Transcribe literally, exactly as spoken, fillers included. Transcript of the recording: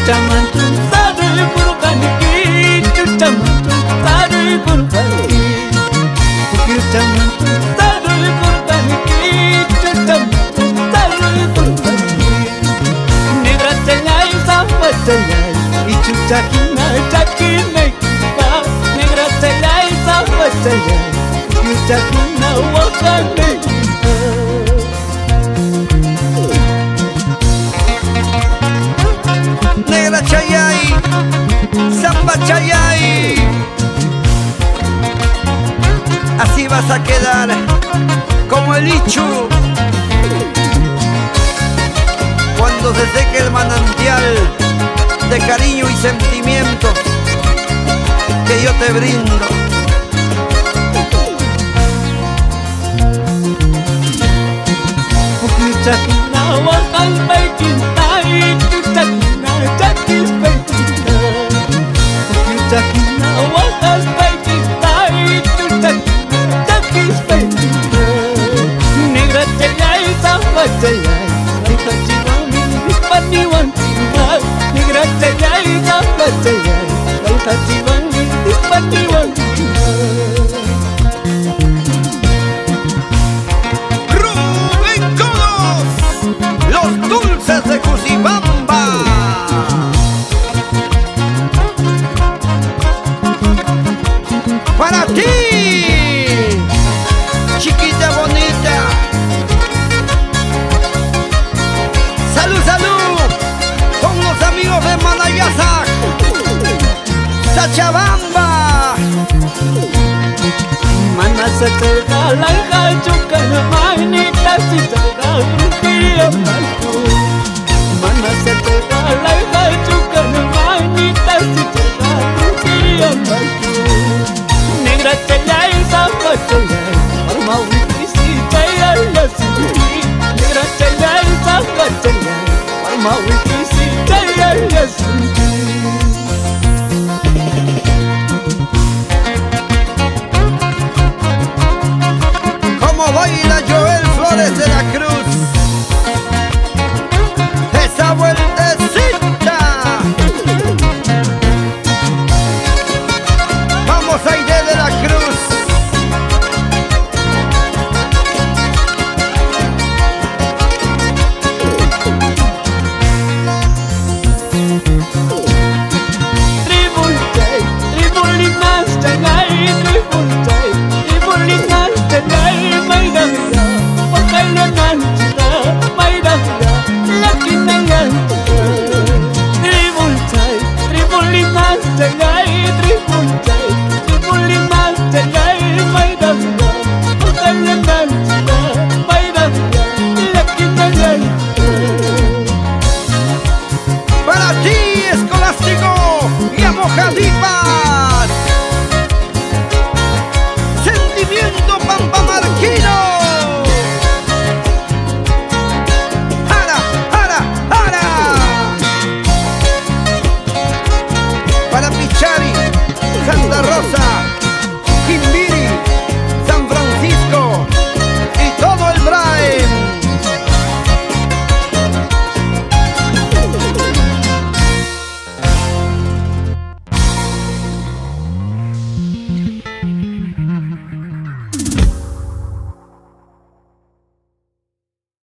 Chuchamantu sari purkaniki, chuchamantu sari purkaniki, chuchamantu sari purkaniki, chuchamantu sari purkaniki. Negra chayay, samba chayay, y chuchakina chakina ikipa. Negra chayay, samba chayay, chuchakina wakana ikipa. Negra chayay, samba chayay, así vas a quedar como el Ichu cuando se seque el manantial de cariño y sentimiento que yo te brindo. Chuchakina wakana ikipa, chuchakina chakina ikipa. Chuchakina wakana ikipa, chuchakina chakina ikipa. Negra chayay, samba chayay, ay hachivami dispani wantima. Negra chayay, samba chayay, ay hachivami dispani wantima. Rubén Codos, los dulces de Cusibamba. Para ti, chiquita bonita. Salud, salud, con los amigos de Manayasac, Sachabamba. Mana sacarga lanja chukana manita si sacarga brujería malco. Mana sacarga lanja chukana manita si sacarga brujería malco. Negra chayay, samba chayay, arma wiki si chayay la sindi. Negra chayay, samba chayay, arma wiki si chayay la sindi.